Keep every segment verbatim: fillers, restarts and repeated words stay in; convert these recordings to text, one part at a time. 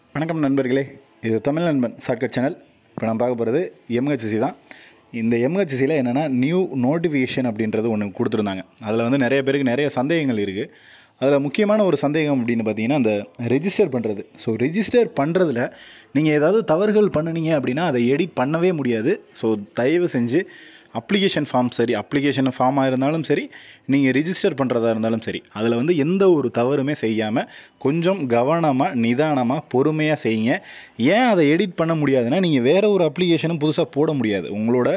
வணக்கம் நண்பர்களே, இது தமிழ் நண்பன் ஷார்ட்கட் சேனல். இப்போ நான் பார்க்க போகிறது M H C தான். இந்த M H Cயில் என்னென்னா நியூ நோட்டிஃபிகேஷன் அப்படின்றது ஒன்று கொடுத்துருந்தாங்க. அதில் வந்து நிறைய பேருக்கு நிறைய சந்தேகங்கள் இருக்குது. அதில் முக்கியமான ஒரு சந்தேகம் அப்படின்னு பார்த்தீங்கன்னா அந்த ரெஜிஸ்டர் பண்ணுறது. ஸோ ரெஜிஸ்டர் பண்ணுறதுல நீங்கள் ஏதாவது தவறுகள் பண்ணினீங்க அப்படின்னா அதை எடிட் பண்ணவே முடியாது. ஸோ தயவு செஞ்சு அப்ளிகேஷன் ஃபார்ம் சரி அப்ளிகேஷன் ஃபார்மாக இருந்தாலும் சரி, நீங்கள் ரிஜிஸ்டர் பண்ணுறதா இருந்தாலும் சரி, அதில் வந்து எந்த ஒரு தவறுமே செய்யாமல் கொஞ்சம் கவனமாக நிதானமாக பொறுமையாக செய்யுங்க. ஏன் அதை எடிட் பண்ண முடியாதுன்னா, நீங்கள் வேறு ஒரு அப்ளிகேஷனும் புதுசாக போட முடியாது. உங்களோட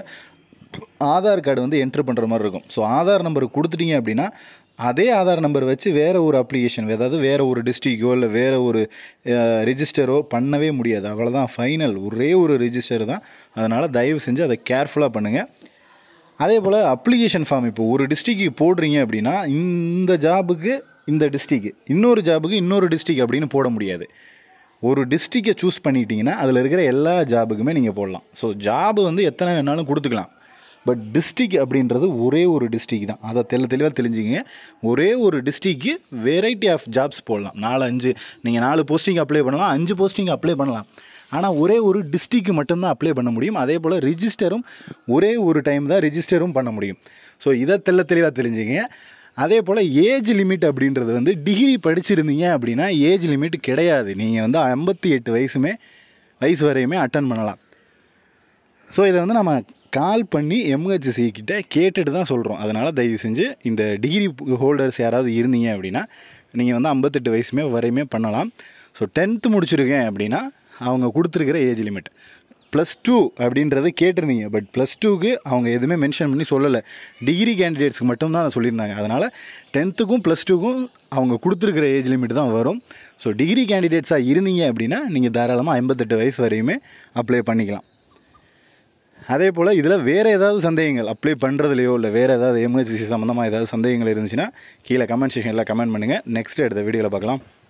ஆதார் கார்டு வந்து என்ட்ரு பண்ணுற மாதிரி இருக்கும். ஸோ ஆதார் நம்பர் கொடுத்துட்டீங்க அப்படின்னா அதே ஆதார் நம்பர் வச்சு வேறு ஒரு அப்ளிகேஷன், அதாவது வேறு ஒரு டிஸ்ட்ரிக்கோ இல்லை வேறு ஒரு ரிஜிஸ்டரோ பண்ணவே முடியாது. அவ்வளோதான், ஃபைனல் ஒரே ஒரு ரிஜிஸ்டர் தான். அதனால் தயவு செஞ்சு அதை கேர்ஃபுல்லாக பண்ணுங்கள். அதே போல் அப்ளிகேஷன் ஃபார்ம் இப்போ ஒரு டிஸ்ட்ரிக்கு போடுறீங்க அப்படின்னா இந்த ஜாபுக்கு இந்த டிஸ்ட்ரிக்கு, இன்னொரு ஜாபுக்கு இன்னொரு டிஸ்ட்ரிக் அப்படின்னு போட முடியாது. ஒரு டிஸ்ட்ரிக்கை சூஸ் பண்ணிட்டீங்கன்னா அதில் இருக்கிற எல்லா ஜாபுக்குமே நீங்கள் போடலாம். ஸோ ஜாபு வந்து எத்தனை வேணாலும் கொடுத்துக்கலாம். பட் டிஸ்ட்ரிக் அப்படின்றது ஒரே ஒரு டிஸ்ட்ரிக் தான். அதை தெளி தெளிவாக தெரிஞ்சுக்கிங்க. ஒரே ஒரு டிஸ்ட்ரிக்கு வெரைட்டி ஆஃப் ஜாப்ஸ் போடலாம். நாலு அஞ்சு நீங்கள் நாலு போஸ்டிங் அப்ளை பண்ணலாம், அஞ்சு போஸ்டிங் அப்ளை பண்ணலாம். ஆனால் ஒரே ஒரு டிஸ்ட்ரிக்கு மட்டும்தான் அப்ளை பண்ண முடியும். அதே போல் ரிஜிஸ்டரும் ஒரே ஒரு டைம் தான் ரிஜிஸ்டரும் பண்ண முடியும். ஸோ இதை தெள்ள தெளிவாக தெரிஞ்சுங்க. அதே போல் ஏஜ் லிமிட் அப்படின்றது வந்து டிகிரி படிச்சிருந்தீங்க அப்படின்னா ஏஜ் லிமிட் கிடையாது. நீங்கள் வந்து ஐம்பத்தி எட்டு வயசுமே வயசு வரையுமே அட்டன் பண்ணலாம். ஸோ இதை வந்து நம்ம கால் பண்ணி M H C கிட்ட கேட்டுட்டு தான் சொல்கிறோம். அதனால் தயவு செஞ்சு இந்த டிகிரி ஹோல்டர்ஸ் யாராவது இருந்தீங்க அப்படின்னா நீங்கள் வந்து ஐம்பத்தெட்டு வயசுமே வரையுமே பண்ணலாம். ஸோ டென்த்து முடிச்சிருக்கேன் அப்படின்னா அவங்க கொடுத்துருக்கிற ஏஜ் லிமிட் ப்ளஸ் டூ அப்படின்றத கேட்டிருந்தீங்க. பட் ப்ளஸ் டூக்கு அவங்க எதுவுமே மென்ஷன் பண்ணி சொல்லலை. டிகிரி கேண்டிடேட்ஸ்க்கு மட்டும்தான் அதை சொல்லியிருந்தாங்க. அதனால் டென்த்துக்கும் ப்ளஸ் டூக்கும் அவங்க கொடுத்துருக்கிற ஏஜ் லிமிட் தான் வரும். ஸோ டிகிரி கேண்டிடேட்ஸாக இருந்தீங்க அப்படின்னா நீங்கள் தாராளமாக ஐம்பத்தெட்டு வயசு வரையுமே அப்ளை பண்ணிக்கலாம். அதே போல் இதில் வேறு ஏதாவது சந்தேகங்கள் அப்ளை பண்ணுறதுலையோ இல்லை வேறு ஏதாவது M H C சம்மந்தமாக ஏதாவது சந்தேகங்கள் இருந்துச்சுன்னா கீழே கமெண்ட் செக்ஷனில் கமெண்ட் பண்ணுங்கள். நெக்ஸ்ட் எடுத்த வீடியோவில் பார்க்கலாம்.